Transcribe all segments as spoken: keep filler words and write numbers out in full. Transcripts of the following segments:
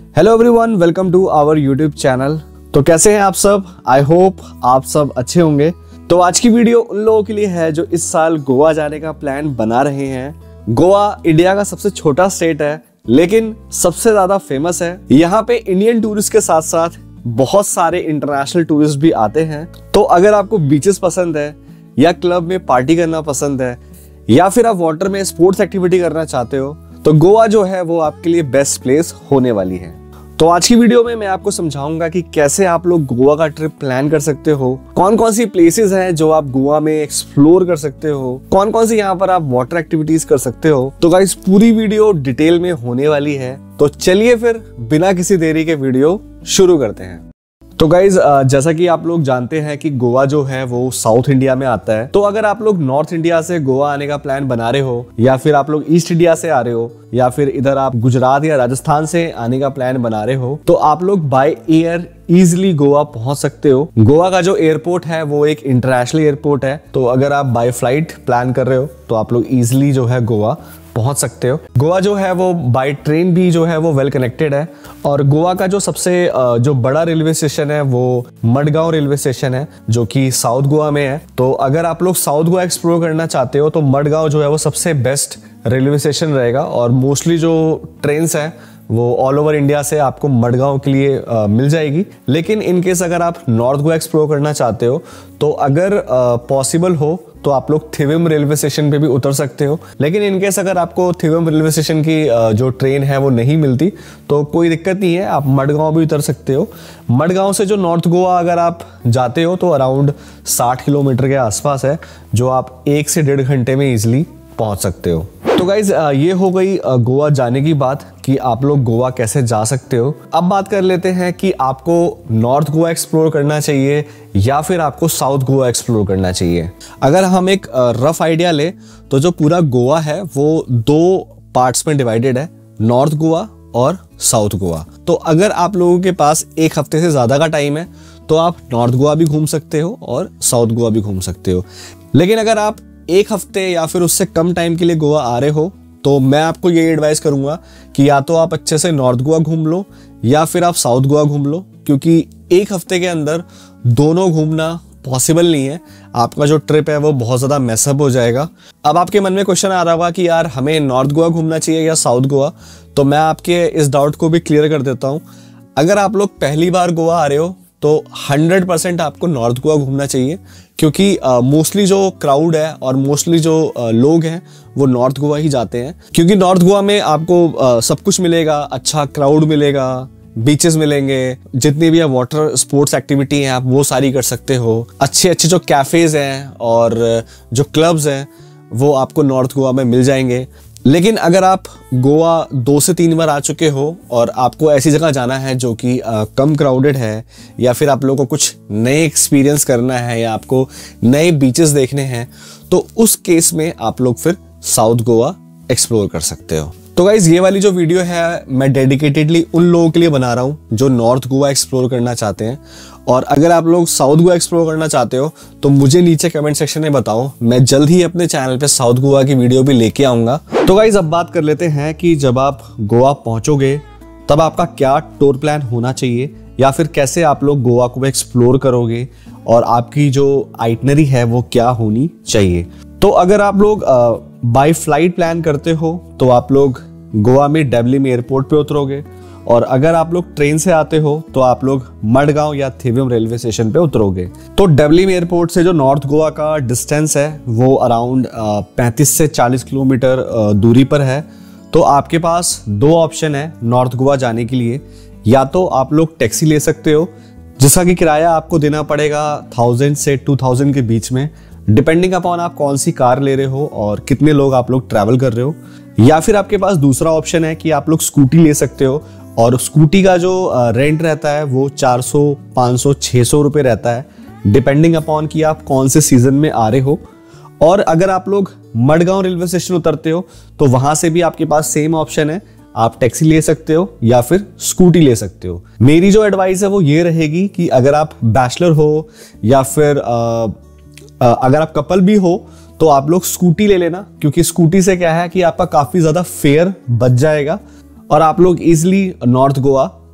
Hello everyone, welcome to our YouTube channel. तो कैसे हैं आप सब? आई होप आप सब अच्छे होंगे। तो आज की वीडियो उन लोगों के लिए है जो इस साल गोवा जाने का प्लान बना रहे हैं। गोवा इंडिया का सबसे छोटा स्टेट है लेकिन सबसे ज्यादा फेमस है। यहाँ पे इंडियन टूरिस्ट के साथ साथ बहुत सारे इंटरनेशनल टूरिस्ट भी आते हैं। तो अगर आपको बीचेस पसंद है या क्लब में पार्टी करना पसंद है या फिर आप वाटर में स्पोर्ट्स एक्टिविटी करना चाहते हो तो गोवा जो है वो आपके लिए बेस्ट प्लेस होने वाली है। तो आज की वीडियो में मैं आपको समझाऊंगा कि कैसे आप लोग गोवा का ट्रिप प्लान कर सकते हो, कौन कौन सी प्लेसेस हैं जो आप गोवा में एक्सप्लोर कर सकते हो, कौन कौन सी यहाँ पर आप वाटर एक्टिविटीज कर सकते हो। तो गाइस पूरी वीडियो डिटेल में होने वाली है। तो चलिए फिर बिना किसी देरी के वीडियो शुरू करते हैं। तो गाइज जैसा कि आप लोग जानते हैं कि गोवा जो है वो साउथ इंडिया में आता है। तो अगर आप लोग नॉर्थ इंडिया से गोवा आने का प्लान बना रहे हो या फिर आप लोग ईस्ट इंडिया से आ रहे हो या फिर इधर आप गुजरात या राजस्थान से आने का प्लान बना रहे हो तो आप लोग बाय एयर इजिली गोवा पहुंच सकते हो। गोवा का जो एयरपोर्ट है वो एक इंटरनेशनल एयरपोर्ट है। तो अगर आप बाय फ्लाइट प्लान कर रहे हो तो आप लोग इजिली जो है गोवा पहुंच सकते हो। गोवा जो है वो बाय ट्रेन भी जो है वो वेल कनेक्टेड है। और गोवा का जो सबसे जो बड़ा रेलवे स्टेशन है वो मडगांव रेलवे स्टेशन है जो कि साउथ गोवा में है। तो अगर आप लोग साउथ गोवा एक्सप्लोर करना चाहते हो तो मडगांव जो है वो सबसे बेस्ट रेलवे स्टेशन रहेगा। और मोस्टली जो ट्रेन्स हैं वो ऑल ओवर इंडिया से आपको मडगांव के लिए आ, मिल जाएगी। लेकिन इन केस अगर आप नॉर्थ गोवा एक्सप्लोर करना चाहते हो तो अगर पॉसिबल हो तो आप लोग थिविम रेलवे स्टेशन पे भी उतर सकते हो। लेकिन इनकेस अगर आपको थिविम रेलवे स्टेशन की जो ट्रेन है वो नहीं मिलती तो कोई दिक्कत नहीं है, आप मडगांव भी उतर सकते हो। मडगांव से जो नॉर्थ गोवा अगर आप जाते हो तो अराउंड साठ किलोमीटर के आसपास है जो आप एक से डेढ़ घंटे में इजिली पहुंच सकते हो। तो गाइज ये हो गई गोवा जाने की बात कि आप लोग गोवा कैसे जा सकते हो। अब बात कर लेते हैं कि आपको नॉर्थ गोवा एक्सप्लोर करना चाहिए या फिर आपको साउथ गोवा एक्सप्लोर करना चाहिए। अगर हम एक रफ आइडिया ले तो जो पूरा गोवा है वो दो पार्ट्स में डिवाइडेड है, नॉर्थ गोवा और साउथ गोवा। तो अगर आप लोगों के पास एक हफ्ते से ज्यादा का टाइम है तो आप नॉर्थ गोवा भी घूम सकते हो और साउथ गोवा भी घूम सकते हो। लेकिन अगर आप एक हफ्ते या फिर उससे कम टाइम के लिए गोवा आ रहे हो तो मैं आपको ये एडवाइस करूंगा कि या तो आप अच्छे से नॉर्थ गोवा घूम लो या फिर आप साउथ गोवा घूम लो, क्योंकि एक हफ्ते के अंदर दोनों घूमना पॉसिबल नहीं है। आपका जो ट्रिप है वो बहुत ज़्यादा मैसअप हो जाएगा। अब आपके मन में क्वेश्चन आ रहा होगा कि यार हमें नॉर्थ गोवा घूमना चाहिए या साउथ गोवा, तो मैं आपके इस डाउट को भी क्लियर कर देता हूँ। अगर आप लोग पहली बार गोवा आ रहे हो तो हंड्रेड परसेंट आपको नॉर्थ गोवा घूमना चाहिए, क्योंकि मोस्टली uh, जो क्राउड है और मोस्टली जो uh, लोग हैं वो नॉर्थ गोवा ही जाते हैं। क्योंकि नॉर्थ गोवा में आपको uh, सब कुछ मिलेगा, अच्छा क्राउड मिलेगा, बीचेस मिलेंगे, जितनी भी वाटर स्पोर्ट्स एक्टिविटी हैं आप वो सारी कर सकते हो। अच्छे अच्छे जो कैफेज हैं और जो क्लब्स हैं वो आपको नॉर्थ गोवा में मिल जाएंगे। लेकिन अगर आप गोवा दो से तीन बार आ चुके हो और आपको ऐसी जगह जाना है जो कि कम क्राउडेड है या फिर आप लोगों को कुछ नए एक्सपीरियंस करना है या आपको नए बीचेस देखने हैं तो उस केस में आप लोग फिर साउथ गोवा एक्सप्लोर कर सकते हो। तो गाइज ये वाली जो वीडियो है मैं डेडिकेटेडली उन लोगों के लिए बना रहा हूँ जो नॉर्थ गोवा एक्सप्लोर करना चाहते हैं। और अगर आप लोग साउथ गोवा एक्सप्लोर करना चाहते हो तो मुझे नीचे कमेंट सेक्शन में बताओ, मैं जल्द ही अपने चैनल पे साउथ गोवा की वीडियो भी लेके आऊंगा। तो गाइज अब बात कर लेते हैं कि जब आप गोवा पहुंचोगे तब आपका क्या टूर प्लान होना चाहिए या फिर कैसे आप लोग गोवा को एक्सप्लोर करोगे और आपकी जो आइटनरी है वो क्या होनी चाहिए। तो अगर आप लोग बाय फ्लाइट प्लान करते हो तो आप लोग गोवा में डेवलिम एयरपोर्ट पे उतरोगे और अगर आप लोग ट्रेन से आते हो तो आप लोग मडगांव या थिविम रेलवे स्टेशन पे उतरोगे। तो डेवलिम एयरपोर्ट से जो नॉर्थ गोवा का डिस्टेंस है वो अराउंड पैंतीस से चालीस किलोमीटर दूरी पर है। तो आपके पास दो ऑप्शन है नॉर्थ गोवा जाने के लिए, या तो आप लोग टैक्सी ले सकते हो जिसका कि किराया आपको देना पड़ेगा थाउजेंड से टू थाउजेंड के बीच में, डिपेंडिंग अपॉन आप कौन सी कार ले रहे हो और कितने लोग आप लोग ट्रैवल कर रहे हो। या फिर आपके पास दूसरा ऑप्शन है कि आप लोग स्कूटी ले सकते हो और स्कूटी का जो रेंट रहता है वो चार सौ, पाँच सौ, छह सौ रुपए रहता है, डिपेंडिंग अपॉन कि आप कौन से सीजन में आ रहे हो। और अगर आप लोग मडगांव रेलवे स्टेशन उतरते हो तो वहां से भी आपके पास सेम ऑप्शन है, आप टैक्सी ले सकते हो या फिर स्कूटी ले सकते हो। मेरी जो एडवाइस है वो ये रहेगी कि अगर आप बैचलर हो या फिर आ, आ, अगर आप कपल भी हो तो आप लोग स्कूटी ले लेना, क्योंकि स्कूटी से क्या है कि आपका काफी ज्यादा फेयर बच जाएगा और आप लोग इजिली नॉर्थ गोवा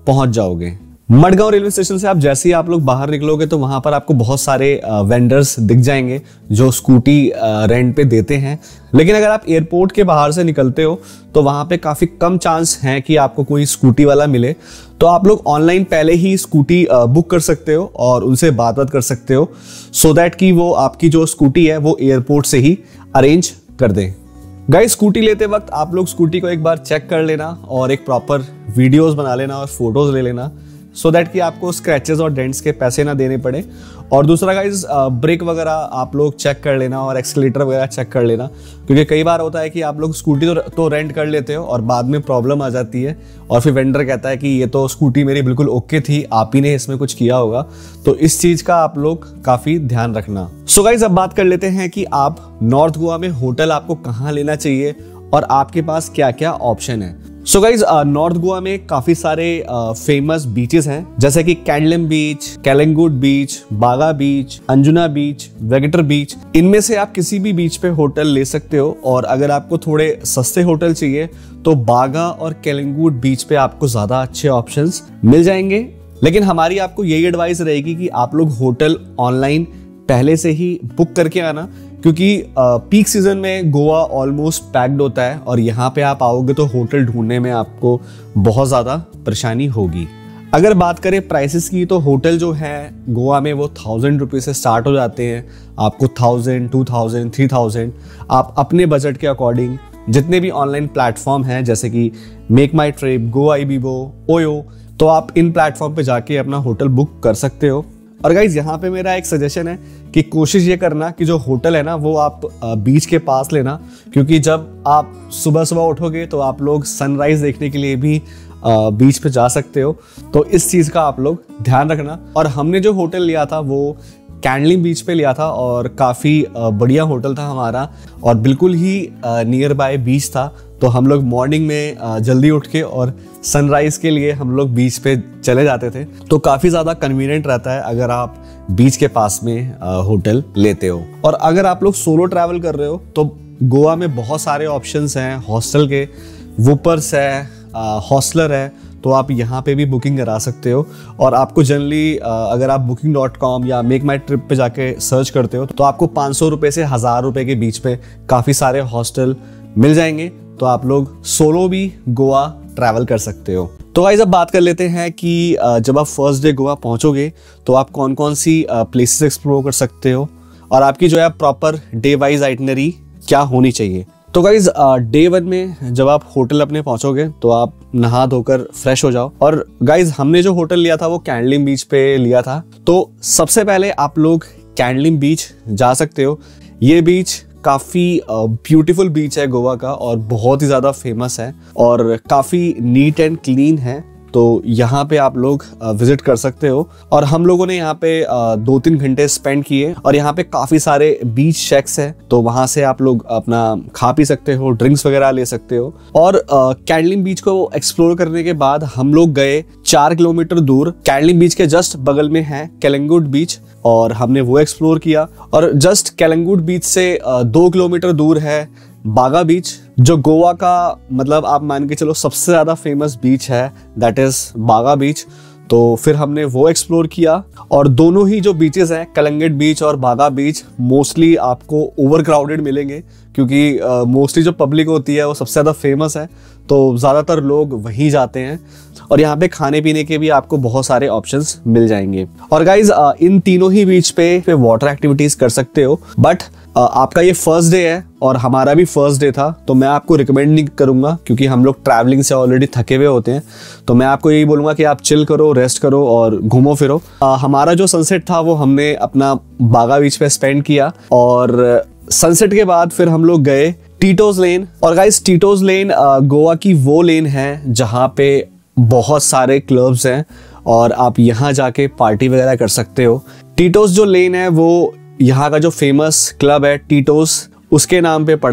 पहुंच जाओगे। मडगांव रेलवे स्टेशन से आप जैसे ही आप लोग बाहर निकलोगे तो वहां पर आपको बहुत सारे वेंडर्स दिख जाएंगे जो स्कूटी रेंट पे देते हैं। लेकिन अगर आप एयरपोर्ट के बाहर से निकलते हो तो वहां पे काफी कम चांस है कि आपको कोई स्कूटी वाला मिले। तो आप लोग ऑनलाइन पहले ही स्कूटी बुक कर सकते हो और उनसे बात बात कर सकते हो, सो दैट कि वो आपकी जो स्कूटी है वो एयरपोर्ट से ही अरेंज कर दें। गाइस, स्कूटी लेते वक्त आप लोग स्कूटी को एक बार चेक कर लेना और एक प्रॉपर वीडियोस बना लेना और फोटोज ले लेना, सो दैट कि आपको स्क्रैचेस और डेंट्स के पैसे ना देने पड़े। और दूसरा गाइज, ब्रेक वगैरह आप लोग चेक कर लेना और एक्सीलेटर वगैरह चेक कर लेना, क्योंकि कई बार होता है कि आप लोग स्कूटी तो, तो रेंट कर लेते हो और बाद में प्रॉब्लम आ जाती है और फिर वेंडर कहता है कि ये तो स्कूटी मेरी बिल्कुल ओके थी, आप ही ने इसमें कुछ किया होगा। तो इस चीज़ का आप लोग काफ़ी ध्यान रखना। सो गाइज, अब बात कर लेते हैं कि आप नॉर्थ गोवा में होटल आपको कहाँ लेना चाहिए और आपके पास क्या क्या ऑप्शन है। सो गाइज, नॉर्थ गोवा में काफी सारे फेमस uh, बीचेस हैं, जैसे कि कैंडलम बीच, कैलंगुट बीच, बागा बीच, अंजुना बीच, वेगेटर बीच। इनमें से आप किसी भी बीच पे होटल ले सकते हो और अगर आपको थोड़े सस्ते होटल चाहिए तो बागा और कैलंगुट बीच पे आपको ज्यादा अच्छे ऑप्शंस मिल जाएंगे। लेकिन हमारी आपको यही एडवाइस रहेगी कि आप लोग होटल ऑनलाइन पहले से ही बुक करके आना, क्योंकि पीक सीजन में गोवा ऑलमोस्ट पैक्ड होता है और यहाँ पे आप आओगे तो होटल ढूंढने में आपको बहुत ज़्यादा परेशानी होगी। अगर बात करें प्राइसेस की तो होटल जो है गोवा में वो थाउजेंड रुपीज़ से स्टार्ट हो जाते हैं। आपको thousand, two thousand, three thousand आप अपने बजट के अकॉर्डिंग जितने भी ऑनलाइन प्लेटफॉर्म हैं जैसे कि make my trip, Goibibo, OYO, तो आप इन प्लेटफॉर्म पे जाके अपना होटल बुक कर सकते हो। और गाइज, यहाँ पे मेरा एक सजेशन है कि कोशिश ये करना कि जो होटल है ना वो आप बीच के पास लेना, क्योंकि जब आप सुबह सुबह उठोगे तो आप लोग सनराइज देखने के लिए भी बीच पे जा सकते हो। तो इस चीज़ का आप लोग ध्यान रखना। और हमने जो होटल लिया था वो कैंडलिम बीच पे लिया था और काफ़ी बढ़िया होटल था हमारा और बिल्कुल ही नियर बाय बीच था। तो हम लोग मॉर्निंग में जल्दी उठ के और सनराइज के लिए हम लोग बीच पे चले जाते थे। तो काफ़ी ज़्यादा कन्वीनियंट रहता है अगर आप बीच के पास में होटल लेते हो। और अगर आप लोग सोलो ट्रैवल कर रहे हो तो गोवा में बहुत सारे ऑप्शंस हैं हॉस्टल के। वुपर्स है, हॉस्टलर है, तो आप यहाँ पे भी बुकिंग करा सकते हो। और आपको जनरली अगर आप बुकिंग डॉट कॉम या मेक माई ट्रिप पे जाके सर्च करते हो तो आपको पाँच सौ रुपये से हज़ार रुपये के बीच पे काफ़ी सारे हॉस्टल मिल जाएंगे। तो आप लोग सोलो भी गोवा ट्रैवल कर सकते हो। तो गाइस, अब बात कर लेते हैं कि जब आप फर्स्ट डे गोवा पहुंचोगे तो आप कौन कौन सी प्लेसेस एक्सप्लोर कर सकते हो और आपकी जो है प्रॉपर डे वाइज आइटनरी क्या होनी चाहिए। तो गाइज, डे वन में जब आप होटल अपने पहुंचोगे तो आप नहा धोकर फ्रेश हो जाओ। और गाइज, हमने जो होटल लिया था वो कैंडलिम बीच पे लिया था। तो सबसे पहले आप लोग कैंडलिम बीच जा सकते हो। ये बीच काफ़ी ब्यूटीफुल बीच है गोवा का और बहुत ही ज़्यादा फेमस है और काफ़ी नीट एंड क्लीन है। तो यहाँ पे आप लोग विजिट कर सकते हो। और हम लोगों ने यहाँ पे दो तीन घंटे स्पेंड किए और यहाँ पे काफ़ी सारे बीच शेक्स है, तो वहाँ से आप लोग अपना खा पी सकते हो, ड्रिंक्स वगैरह ले सकते हो। और कैंडलिम बीच को एक्सप्लोर करने के बाद हम लोग गए चार किलोमीटर दूर, कैंडलिम बीच के जस्ट बगल में है कैलंगुट बीच और हमने वो एक्सप्लोर किया। और जस्ट कैलंगुट बीच से दो किलोमीटर दूर है बागा बीच, जो गोवा का मतलब आप मान के चलो सबसे ज़्यादा फेमस बीच है, दैट इज़ बागा बीच। तो फिर हमने वो एक्सप्लोर किया। और दोनों ही जो बीचेस हैं कैलंगुट बीच और बागा बीच मोस्टली आपको ओवर क्राउडेड मिलेंगे, क्योंकि मोस्टली uh, जो पब्लिक होती है वो सबसे ज़्यादा फेमस है, तो ज़्यादातर लोग वहीं जाते हैं। और यहाँ पे खाने पीने के भी आपको बहुत सारे ऑप्शंस मिल जाएंगे। और गाइज, इन तीनों ही बीच पे, पे वाटर एक्टिविटीज कर सकते हो। बट आपका ये फर्स्ट डे है और हमारा भी फर्स्ट डे था, तो मैं आपको रिकमेंड नहीं करूंगा, क्योंकि हम लोग ट्रैवलिंग से ऑलरेडी थके हुए होते हैं। तो मैं आपको यही बोलूंगा कि आप चिल करो, रेस्ट करो और घूमो फिरो। आ, हमारा जो सनसेट था वो हमने अपना बागा बीच पे स्पेंड किया और सनसेट के बाद फिर हम लोग गए टीटोज लेन। और गाइस, टीटोज लेन गोवा की वो लेन है जहाँ पे बहुत सारे क्लब्स हैं और आप यहाँ जाके पार्टी वगैरह कर सकते हो। टीटोज जो लेन है वो यहाँ का जो फेमस क्लब है टीटोज, उसके नाम पे पड़ा है।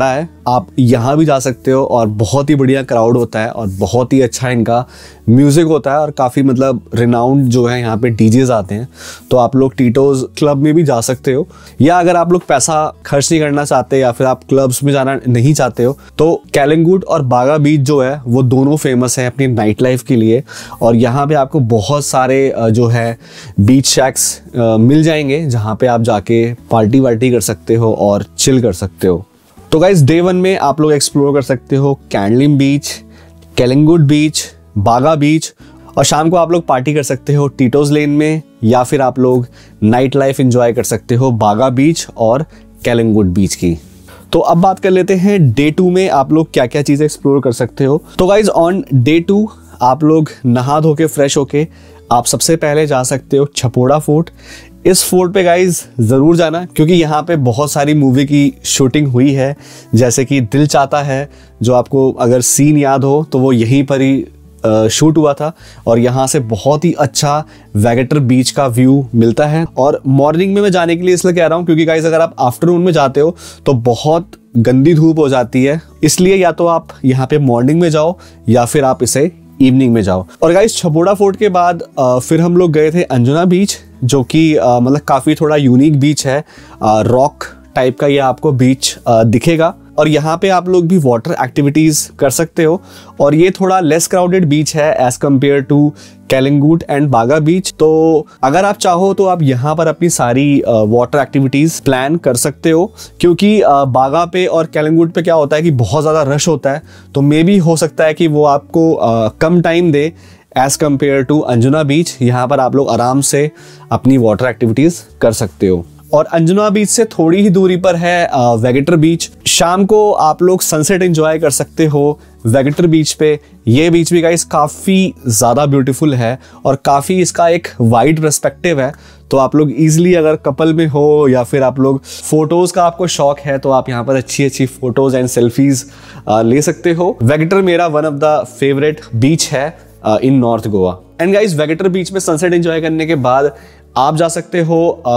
आप यहाँ भी जा सकते हो और बहुत ही बढ़िया क्राउड होता है और बहुत ही अच्छा इनका म्यूज़िक होता है और काफ़ी मतलब रिनाउंड जो है यहाँ पे डीजेज आते हैं। तो आप लोग टीटोज़ क्लब में भी जा सकते हो, या अगर आप लोग पैसा खर्च नहीं करना चाहते या फिर आप क्लब्स में जाना नहीं चाहते हो तो कैलिंगुड और बागा बीच जो है वो दोनों फेमस हैं अपनी नाइट लाइफ के लिए। और यहाँ पे आपको बहुत सारे जो है बीच शैक्स मिल जाएंगे जहाँ पे आप जाके पार्टी वार्टी कर सकते हो और चिल कर सकते हो। तो गाइस डे वन में आप लोग एक्सप्लोर कर सकते हो कैंडलिम बीच, कैलिंगुड बीच, बागा बीच, और शाम को आप लोग पार्टी कर सकते हो टीटोज लेन में, या फिर आप लोग नाइट लाइफ एंजॉय कर सकते हो बागा बीच और कैलिंगुड बीच की। तो अब बात कर लेते हैं डे टू में आप लोग क्या क्या चीज़ें एक्सप्लोर कर सकते हो। तो गाइज ऑन डे टू आप लोग नहा धो के फ्रेश होके आप सबसे पहले जा सकते हो छपोड़ा फोर्ट। इस फोर्ट पे गाइज ज़रूर जाना क्योंकि यहाँ पे बहुत सारी मूवी की शूटिंग हुई है, जैसे कि दिल चाहता है, जो आपको अगर सीन याद हो तो वो यहीं पर ही शूट हुआ था। और यहाँ से बहुत ही अच्छा वैगेटर बीच का व्यू मिलता है। और मॉर्निंग में मैं जाने के लिए इसलिए कह रहा हूँ क्योंकि गाइज अगर आप आफ्टरनून में जाते हो तो बहुत गंदी धूप हो जाती है, इसलिए या तो आप यहाँ पे मॉर्निंग में जाओ या फिर आप इसे इवनिंग में जाओ। और गाइस छपोड़ा फोर्ट के बाद आ, फिर हम लोग गए थे अंजुना बीच, जो कि मतलब काफ़ी थोड़ा यूनिक बीच है, रॉक टाइप का ये आपको बीच आ, दिखेगा। और यहाँ पे आप लोग भी वाटर एक्टिविटीज़ कर सकते हो और ये थोड़ा लेस क्राउडेड बीच है as compare to Calangute and Baga beach. तो अगर आप चाहो तो आप यहाँ पर अपनी सारी वाटर एक्टिविटीज़ प्लान कर सकते हो, क्योंकि uh, बागा पे और कैलिंगुड पे क्या होता है कि बहुत ज़्यादा रश होता है, तो मे भी हो सकता है कि वो आपको uh, कम टाइम दे as compare to Anjuna beach. यहाँ पर आप लोग आराम से अपनी वाटर एक्टिविटीज़ कर सकते हो। और अंजुना बीच से थोड़ी ही दूरी पर है वैगेटर बीच। शाम को आप लोग सनसेट एंजॉय कर सकते हो वैगेटर बीच पे। ये बीच भी गाइस काफ़ी ज़्यादा ब्यूटीफुल है और काफ़ी इसका एक वाइड पर्सपेक्टिव है, तो आप लोग इजीली अगर कपल में हो या फिर आप लोग फोटोज़ का आपको शौक है तो आप यहाँ पर अच्छी अच्छी फोटोज़ एंड सेल्फीज़ ले सकते हो। वैगेटर मेरा one of the favourite beach है in north Goa. And guys Vagator beach में सनसेट एंजॉय करने के बाद आप जा सकते हो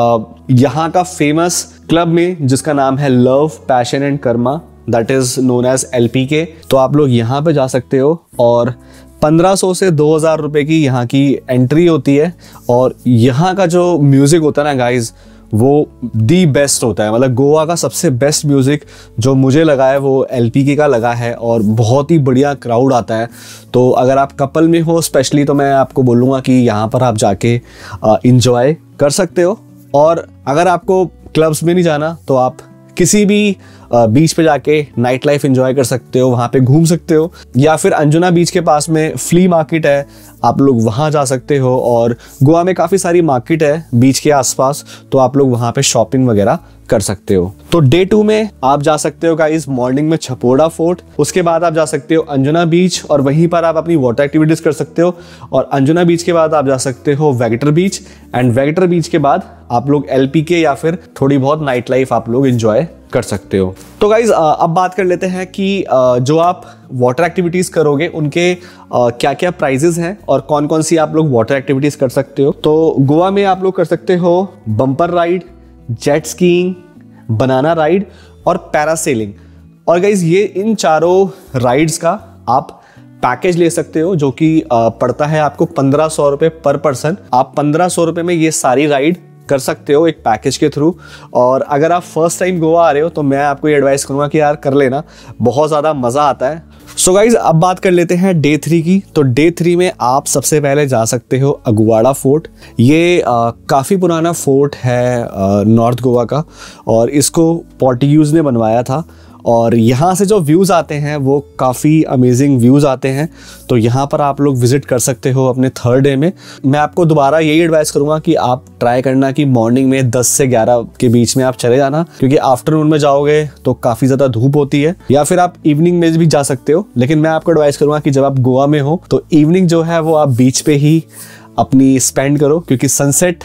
यहाँ का फेमस क्लब में जिसका नाम है love passion and karma, that is known as L P K. तो आप लोग यहाँ पे जा सकते हो और पंद्रह सौ से दो हज़ार रुपए की यहाँ की एंट्री होती है। और यहाँ का जो म्यूज़िक होता है ना गाइज, वो दी बेस्ट होता है। मतलब गोवा का सबसे बेस्ट म्यूज़िक जो मुझे लगा है वो एल पी के का लगा है और बहुत ही बढ़िया क्राउड आता है। तो अगर आप कपल में हो स्पेशली तो मैं आपको बोलूँगा कि यहाँ पर आप जाके इंजॉय कर सकते हो। और अगर आपको क्लब्स में नहीं जाना तो आप किसी भी बीच पे जाके नाइट लाइफ एंजॉय कर सकते हो, वहाँ पे घूम सकते हो। या फिर अंजुना बीच के पास में फ्ली मार्केट है, आप लोग वहाँ जा सकते हो। और गोवा में काफ़ी सारी मार्केट है बीच के आसपास, तो आप लोग वहाँ पे शॉपिंग वगैरह कर सकते हो। तो डे टू में आप जा सकते हो गाइस मॉर्निंग में छपोड़ा फोर्ट, उसके बाद आप जा सकते हो अंजुना बीच और वहीं पर आप अपनी वाटर एक्टिविटीज़ कर सकते हो। और अंजुना बीच के बाद आप जा सकते हो Vagator beach, and Vagator beach के बाद आप लोग एल पी के या फिर थोड़ी बहुत नाइट लाइफ आप लोग एंजॉय कर सकते हो। तो गाइज अब बात कर लेते हैं कि जो आप वाटर एक्टिविटीज़ करोगे उनके क्या क्या प्राइजेस हैं और कौन कौन सी आप लोग वाटर एक्टिविटीज़ कर सकते हो। तो गोवा में आप लोग कर सकते हो bumper ride, jet skiing, banana ride और पैरासेलिंग। और गाइज ये इन चारों राइड्स का आप पैकेज ले सकते हो जो कि पड़ता है आपको पंद्रह सौ रुपये पर पर्सन। आप पंद्रह सौ रुपये में ये सारी राइड कर सकते हो एक पैकेज के थ्रू। और अगर आप फर्स्ट टाइम गोवा आ रहे हो तो मैं आपको ये एडवाइस करूँगा कि यार कर लेना, बहुत ज़्यादा मज़ा आता है। सो गाइज अब बात कर लेते हैं डे थ्री की। तो डे थ्री में आप सबसे पहले जा सकते हो अगुवाड़ा फोर्ट। ये काफ़ी पुराना फोर्ट है नॉर्थ गोवा का और इसको पोर्टुगीज़ ने बनवाया था। और यहाँ से जो व्यूज़ आते हैं वो काफ़ी अमेजिंग व्यूज़ आते हैं, तो यहाँ पर आप लोग विज़िट कर सकते हो अपने थर्ड डे में। मैं आपको दोबारा यही एडवाइस करूँगा कि आप ट्राई करना कि मॉर्निंग में दस से ग्यारह के बीच में आप चले जाना, क्योंकि आफ्टरनून में जाओगे तो काफ़ी ज़्यादा धूप होती है। या फिर आप इवनिंग में भी जा सकते हो, लेकिन मैं आपको एडवाइस करूँगा कि जब आप गोवा में हो तो इवनिंग जो है वो आप बीच पे ही अपनी स्पेंड करो, क्योंकि सनसेट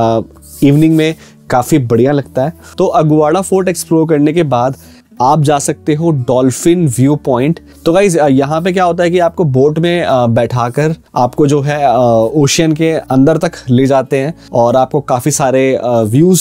इवनिंग में काफ़ी बढ़िया लगता है। तो अगुवाड़ा फोर्ट एक्सप्लोर करने के बाद आप जा सकते हो डॉल्फिन व्यू पॉइंट। तो गाइज यहाँ पे क्या होता है कि आपको बोट में बैठाकर आपको जो है ओशियन के अंदर तक ले जाते हैं और आपको काफ़ी सारे व्यूज़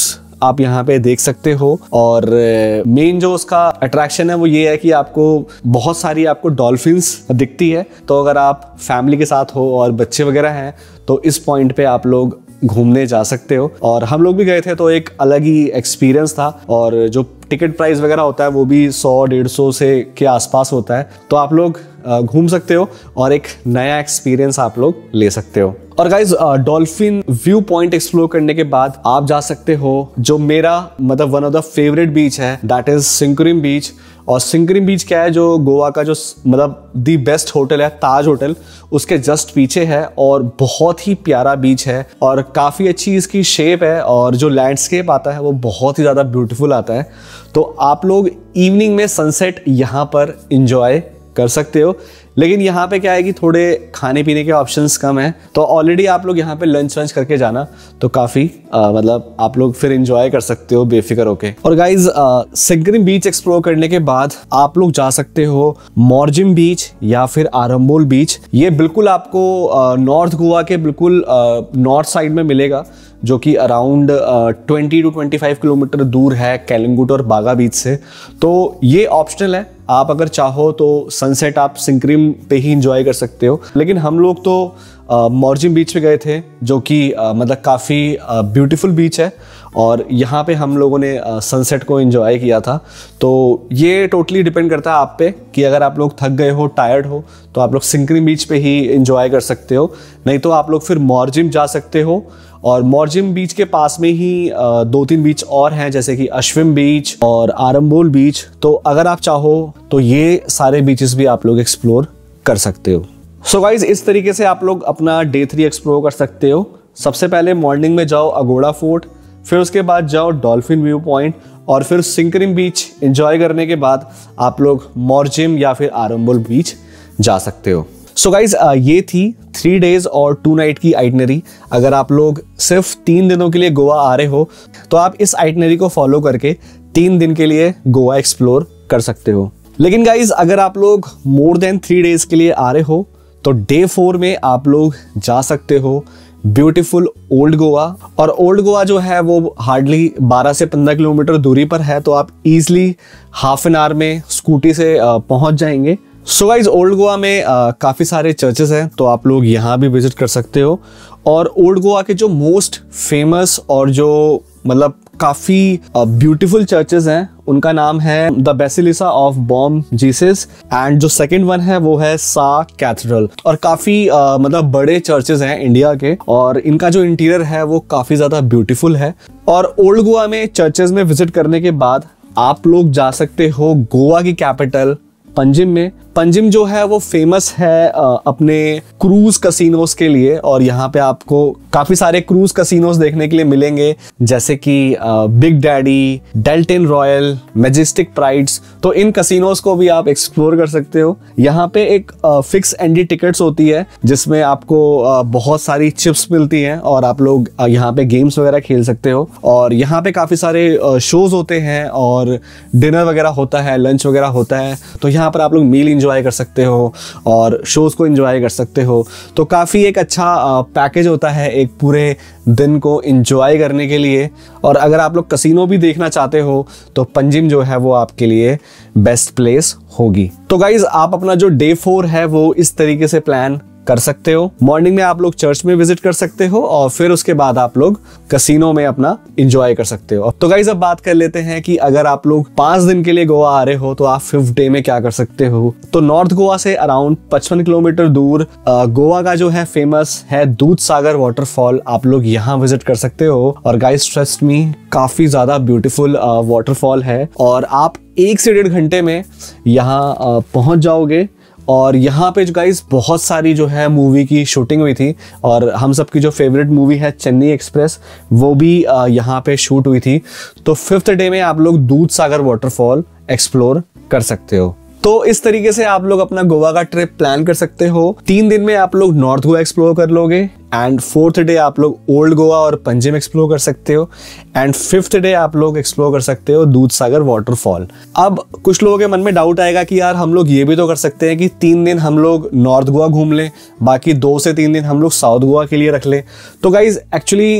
आप यहाँ पे देख सकते हो। और मेन जो उसका अट्रैक्शन है वो ये है कि आपको बहुत सारी आपको डॉल्फिन्स दिखती है। तो अगर आप फैमिली के साथ हो और बच्चे वगैरह हैं तो इस पॉइंट पे आप लोग घूमने जा सकते हो। और हम लोग भी गए थे तो एक अलग ही एक्सपीरियंस था। और जो टिकट प्राइस वगैरह होता है वो भी सौ डेढ़ सौ से के आसपास होता है। तो आप लोग घूम सकते हो और एक नया एक्सपीरियंस आप लोग ले सकते हो। और guys dolphin view point explore करने के बाद आप जा सकते हो जो मेरा मतलब one of the favourite beach है, दैट इज सिंकुरिम बीच। और सिंकुरिम बीच क्या है, जो गोवा का जो मतलब दी बेस्ट होटल है ताज होटल, उसके जस्ट पीछे है। और बहुत ही प्यारा बीच है और काफ़ी अच्छी इसकी शेप है और जो लैंडस्केप आता है वो बहुत ही ज़्यादा ब्यूटीफुल आता है। तो आप लोग इवनिंग में सनसेट यहाँ पर इंजॉय कर सकते हो। लेकिन यहाँ पे क्या है कि थोड़े खाने पीने के ऑप्शंस कम हैं, तो ऑलरेडी आप लोग यहाँ पे लंच वंच करके जाना तो काफ़ी मतलब आप लोग फिर एंजॉय कर सकते हो बेफिक्र होके। और गाइज सिंकुरिम बीच एक्सप्लोर करने के बाद आप लोग जा सकते हो मॉर्जिम बीच या फिर आरंबोल बीच। ये बिल्कुल आपको नॉर्थ गोवा के बिल्कुल नॉर्थ साइड में मिलेगा, जो कि around twenty to twenty five kilometre दूर है कैलिंगुट और बागा बीच से। तो ये ऑप्शनल है, आप अगर चाहो तो सनसेट आप सिंकुरिम पे ही इंजॉय कर सकते हो। लेकिन हम लोग तो मॉर्जिम बीच पे गए थे, जो कि मतलब काफ़ी ब्यूटीफुल बीच है और यहाँ पे हम लोगों ने सनसेट को एंजॉय किया था। तो ये टोटली डिपेंड करता है आप पे कि अगर आप लोग थक गए हो, टायर्ड हो, तो आप लोग सिंकुरिम बीच पे ही एंजॉय कर सकते हो। नहीं तो आप लोग फिर मॉर्जिम जा सकते हो। और मॉर्जिम बीच के पास में ही दो तीन बीच और हैं, जैसे कि अश्विम बीच और आरंबोल बीच। तो अगर आप चाहो तो ये सारे बीचेस भी आप लोग एक्सप्लोर कर सकते हो। सो so गाइज, इस तरीके से आप लोग अपना डे थ्री एक्सप्लोर कर सकते हो। सबसे पहले मॉर्निंग में जाओ अगोड़ा फोर्ट, फिर उसके बाद जाओ डॉल्फिन व्यू पॉइंट और फिर सिंकुरिम बीच एंजॉय करने के बाद आप लोग मॉर्जिम या फिर आरंबोल बीच जा सकते हो। सो so गाइज, ये थी थ्री डेज और टू नाइट की आइटनरी। अगर आप लोग सिर्फ तीन दिनों के लिए गोवा आ रहे हो तो आप इस आइटनरी को फॉलो करके तीन दिन के लिए गोवा एक्सप्लोर कर सकते हो। लेकिन गाइज, अगर आप लोग मोर देन थ्री डेज के लिए आ रहे हो तो डे फोर में आप लोग जा सकते हो ब्यूटीफुल ओल्ड गोवा। और ओल्ड गोवा जो है वो हार्डली बारह से पंद्रह किलोमीटर दूरी पर है, तो आप इजीली हाफ एन आवर में स्कूटी से पहुंच जाएंगे। सो गाइज, ओल्ड गोवा में काफ़ी सारे चर्चेस हैं, तो आप लोग यहाँ भी विजिट कर सकते हो। और ओल्ड गोवा के जो मोस्ट फेमस और जो मतलब काफ़ी ब्यूटीफुल चर्चेस हैं उनका नाम है the basilica of Bom Jesus, and जो सेकंड वन है वो है सा कैथेड्रल। और काफ़ी मतलब बड़े चर्चेस हैं इंडिया के और इनका जो इंटीरियर है वो काफ़ी ज़्यादा ब्यूटीफुल है। और ओल्ड गोवा में चर्चेस में विजिट करने के बाद आप लोग जा सकते हो गोवा की कैपिटल पंजिम में। पंजिम जो है वो फेमस है अपने क्रूज कसिनोस के लिए और यहाँ पे आपको काफी सारे क्रूज कसिनोस देखने के लिए मिलेंगे, जैसे कि Big Daddy, Deltin Royal, Majestic Prides. तो इन कसिनोस को भी आप एक्सप्लोर कर सकते हो। यहाँ पे एक फिक्स एंट्री टिकट्स होती है जिसमें आपको बहुत सारी चिप्स मिलती हैं और आप लोग यहाँ पे गेम्स वगैरह खेल सकते हो। और यहाँ पे काफी सारे शोज होते हैं और डिनर वगैरह होता है, लंच वगैरह होता है। तो यहाँ पर आप लोग मील एंजॉय कर सकते हो और शोज को एंजॉय कर सकते हो। तो काफ़ी एक अच्छा पैकेज होता है एक पूरे दिन को एंजॉय करने के लिए। और अगर आप लोग कसिनो भी देखना चाहते हो तो पंजिम जो है वो आपके लिए बेस्ट प्लेस होगी। तो गाइज, आप अपना जो डे फोर है वो इस तरीके से प्लान कर सकते हो। मॉर्निंग में आप लोग चर्च में विजिट कर सकते हो और फिर उसके बाद आप लोग कसिनो में अपना एंजॉय कर सकते हो। तो गाइस, अब बात कर लेते हैं कि अगर आप लोग पांच दिन के लिए गोवा आ रहे हो तो आप फिफ्थ डे में क्या कर सकते हो। तो नॉर्थ गोवा से अराउंड पचपन किलोमीटर दूर गोवा का जो है फेमस है दूध सागर वाटरफॉल, आप लोग यहाँ विजिट कर सकते हो। और गाइस, ट्रस्ट मी, काफी ज्यादा ब्यूटीफुल वाटरफॉल है और आप एक से डेढ़ घंटे में यहाँ पहुंच जाओगे। और यहाँ पे जो गाइस बहुत सारी जो है मूवी की शूटिंग हुई थी और हम सबकी जो फेवरेट मूवी है चेन्नई एक्सप्रेस, वो भी यहाँ पे शूट हुई थी। तो फिफ्थ डे में आप लोग दूध सागर वाटरफॉल एक्सप्लोर कर सकते हो। तो इस तरीके से आप लोग अपना गोवा का ट्रिप प्लान कर सकते हो। तीन दिन में आप लोग नॉर्थ गोवा एक्सप्लोर कर लोगे एंड फोर्थ डे आप लोग ओल्ड गोवा और पंजिम एक्सप्लोर कर सकते हो एंड फिफ्थ डे आप लोग एक्सप्लोर कर सकते हो दूध सागर वाटरफॉल। अब कुछ लोगों के मन में डाउट आएगा कि यार हम लोग ये भी तो कर सकते हैं कि तीन दिन हम लोग नॉर्थ गोवा घूम लें, बाकी दो से तीन दिन हम लोग साउथ गोवा के लिए रख लें। तो गाइज, एक्चुअली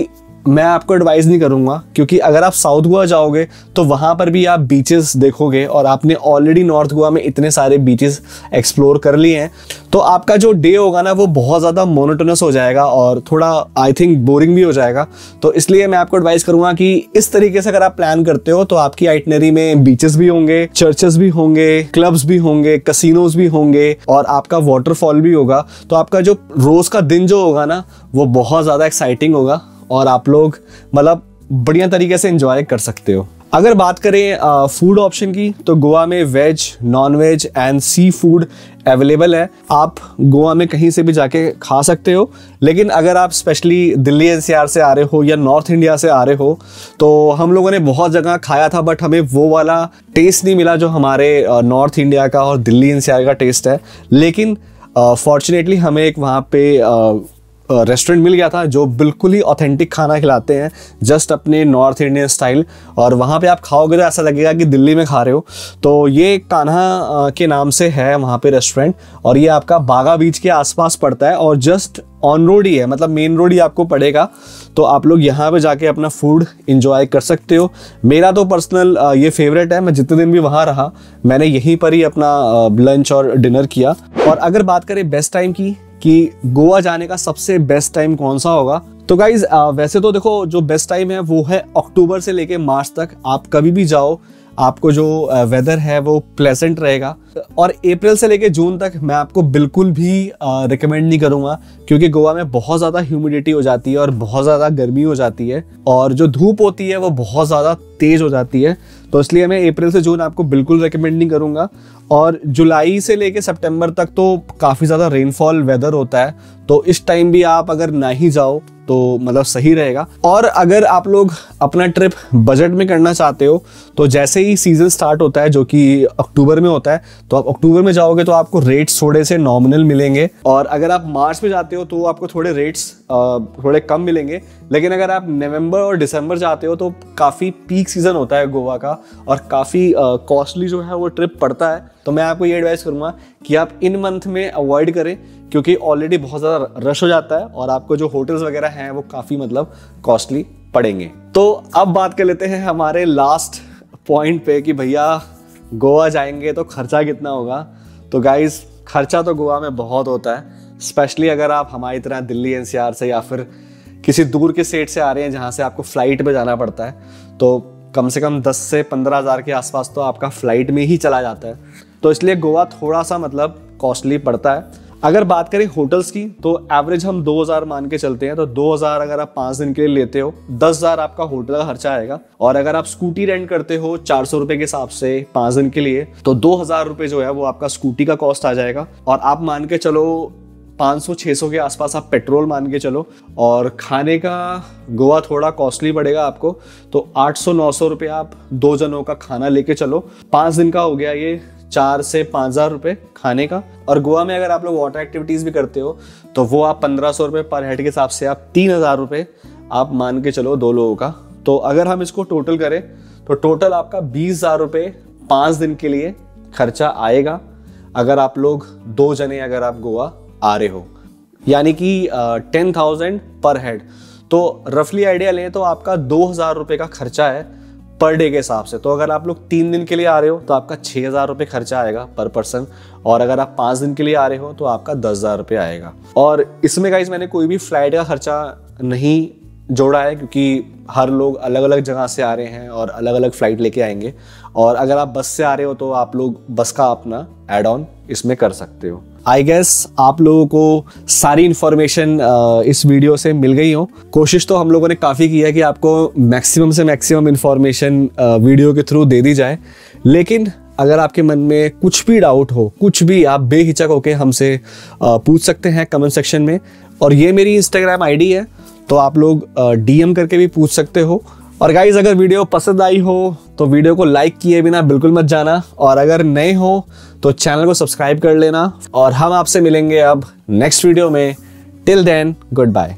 मैं आपको एडवाइस नहीं करूंगा, क्योंकि अगर आप साउथ गोवा जाओगे तो वहां पर भी आप बीचेस देखोगे और आपने ऑलरेडी नॉर्थ गोवा में इतने सारे बीचेस एक्सप्लोर कर लिए हैं, तो आपका जो डे होगा ना वो बहुत ज़्यादा मोनोटोनस हो जाएगा और थोड़ा आई थिंक बोरिंग भी हो जाएगा। तो इसलिए मैं आपको एडवाइस करूंगा कि इस तरीके से अगर आप प्लान करते हो तो आपकी आइटनरी में बीचेस भी होंगे, चर्चेस भी होंगे, क्लब्स भी होंगे, कसिनोज भी होंगे और आपका वाटरफॉल भी होगा। तो आपका जो रोज का दिन जो होगा ना वो बहुत ज़्यादा एक्साइटिंग होगा और आप लोग मतलब बढ़िया तरीके से एंजॉय कर सकते हो। अगर बात करें फूड ऑप्शन की तो गोवा में veg, non veg and sea food available है। आप गोवा में कहीं से भी जाके खा सकते हो, लेकिन अगर आप स्पेशली दिल्ली एनसीआर से आ रहे हो या नॉर्थ इंडिया से आ रहे हो तो हम लोगों ने बहुत जगह खाया था, बट हमें वो वाला टेस्ट नहीं मिला जो हमारे नॉर्थ इंडिया का और दिल्ली एनसीआर का टेस्ट है। लेकिन फॉर्चुनेटली uh, हमें एक वहाँ पे रेस्टोरेंट uh, मिल गया था जो बिल्कुल ही ऑथेंटिक खाना खिलाते हैं, जस्ट अपने नॉर्थ इंडियन स्टाइल, और वहाँ पे आप खाओगे तो ऐसा लगेगा कि दिल्ली में खा रहे हो। तो ये कान्हा के नाम से है वहाँ पे रेस्टोरेंट, और ये आपका बागा बीच के आसपास पड़ता है और जस्ट ऑन रोड ही है, मतलब मेन रोड ही आपको पड़ेगा। तो आप लोग यहाँ पे जाके अपना फूड इंजॉय कर सकते हो। मेरा तो पर्सनल ये फेवरेट है, मैं जितने दिन भी वहाँ रहा मैंने यहीं पर ही अपना लंच और डिनर किया। और अगर बात करें बेस्ट टाइम की कि गोवा जाने का सबसे बेस्ट टाइम कौन सा होगा, तो गाइज वैसे तो देखो जो बेस्ट टाइम है वो है अक्टूबर से लेके मार्च तक। आप कभी भी जाओ आपको जो वेदर है वो प्लेजेंट रहेगा। और अप्रैल से लेके जून तक मैं आपको बिल्कुल भी रिकमेंड नहीं करूँगा, क्योंकि गोवा में बहुत ज़्यादा ह्यूमिडिटी हो जाती है और बहुत ज़्यादा गर्मी हो जाती है और जो धूप होती है वो बहुत ज़्यादा तेज़ हो जाती है। तो इसलिए मैं अप्रैल से जून आपको बिल्कुल रिकमेंड नहीं करूँगा। और जुलाई से लेके सितंबर तक तो काफ़ी ज़्यादा रेनफॉल वेदर होता है, तो इस टाइम भी आप अगर ना ही जाओ तो मतलब सही रहेगा। और अगर आप लोग अपना ट्रिप बजट में करना चाहते हो तो जैसे ही सीज़न स्टार्ट होता है जो कि अक्टूबर में होता है, तो आप अक्टूबर में जाओगे तो आपको रेट्स थोड़े से नॉमिनल मिलेंगे। और अगर आप मार्च में जाते हो तो आपको थोड़े रेट्स थोड़े कम मिलेंगे। लेकिन अगर आप नवंबर और दिसंबर जाते हो तो काफ़ी पीक सीज़न होता है गोवा का और काफ़ी कॉस्टली जो है वो ट्रिप पड़ता है। तो मैं आपको ये एडवाइस करूँगा कि आप इन मंथ में अवॉइड करें, क्योंकि ऑलरेडी बहुत ज़्यादा रश हो जाता है और आपको जो होटल्स वगैरह हैं वो काफ़ी मतलब कॉस्टली पड़ेंगे। तो अब बात कर लेते हैं हमारे लास्ट पॉइंट पे कि भैया गोवा जाएंगे तो खर्चा कितना होगा। तो गाइज़ खर्चा तो गोवा में बहुत होता है, स्पेशली अगर आप हमारी तरह दिल्ली एनसीआर से या फिर किसी दूर के स्टेट से आ रहे हैं जहाँ से आपको फ़्लाइट में जाना पड़ता है, तो कम से कम दस से पंद्रह हज़ार के आसपास तो आपका फ़्लाइट में ही चला जाता है। तो इसलिए गोवा थोड़ा सा मतलब कॉस्टली पड़ता है। अगर बात करें होटल्स की तो एवरेज हम दो हज़ार मान के चलते हैं। तो दो हज़ार अगर आप पाँच दिन के लिए लेते हो, दस हज़ार आपका होटल का खर्चा आएगा। और अगर आप स्कूटी रेंट करते हो चार सौ रुपये के हिसाब से पाँच दिन के लिए, तो दो हज़ार रुपये जो है वो आपका स्कूटी का कॉस्ट आ जाएगा। और आप मान के चलो पाँच सौ छह सौ के आसपास आप पेट्रोल मान के चलो। और खाने का गोवा थोड़ा कॉस्टली पड़ेगा आपको, तो आठ सौ नौ सौ रुपये आप दो जनों का खाना लेके चलो। पाँच दिन का हो गया ये चार से पाँच हज़ार रुपये खाने का। और गोवा में अगर आप लोग वाटर एक्टिविटीज़ भी करते हो तो वो आप पंद्रह सौ रुपये पर हेड के हिसाब से आप तीन हज़ार रुपये आप मान के चलो दो लोगों का। तो अगर हम इसको टोटल करें तो टोटल आपका बीस हज़ार रुपये पाँच दिन के लिए खर्चा आएगा, अगर आप लोग दो जने अगर आप गोवा आ रहे हो, यानी कि टेन थाउजेंड पर हेड। तो रफली आइडिया लें तो आपका दो हज़ार रुपये का खर्चा है पर डे के हिसाब से। तो अगर आप लोग तीन दिन के लिए आ रहे हो तो आपका छः हज़ार रुपये खर्चा आएगा पर पर्सन, और अगर आप पाँच दिन के लिए आ रहे हो तो आपका दस हज़ार रुपये आएगा। और इसमें गाइस मैंने कोई भी फ्लाइट का खर्चा नहीं जोड़ा है, क्योंकि हर लोग अलग अलग जगह से आ रहे हैं और अलग अलग फ़्लाइट लेके आएंगे। और अगर आप बस से आ रहे हो तो आप लोग बस का अपना एड ऑन इसमें कर सकते हो। आई गेस आप लोगों को सारी इन्फॉर्मेशन इस वीडियो से मिल गई हो। कोशिश तो हम लोगों ने काफ़ी की है कि आपको मैक्सिमम से मैक्सिमम इन्फॉर्मेशन वीडियो के थ्रू दे दी जाए। लेकिन अगर आपके मन में कुछ भी डाउट हो, कुछ भी, आप बेहिचक होकर हमसे पूछ सकते हैं कमेंट सेक्शन में। और ये मेरी इंस्टाग्राम आईडी है, तो आप लोग डीएम करके भी पूछ सकते हो। और गाइज अगर वीडियो पसंद आई हो तो वीडियो को लाइक किए बिना बिल्कुल मत जाना, और अगर नए हो तो चैनल को सब्सक्राइब कर लेना। और हम आपसे मिलेंगे अब नेक्स्ट वीडियो में। Till then good bye.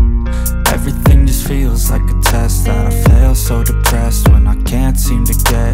Everything just feels like a test that I fail so depressed when I can't seem to get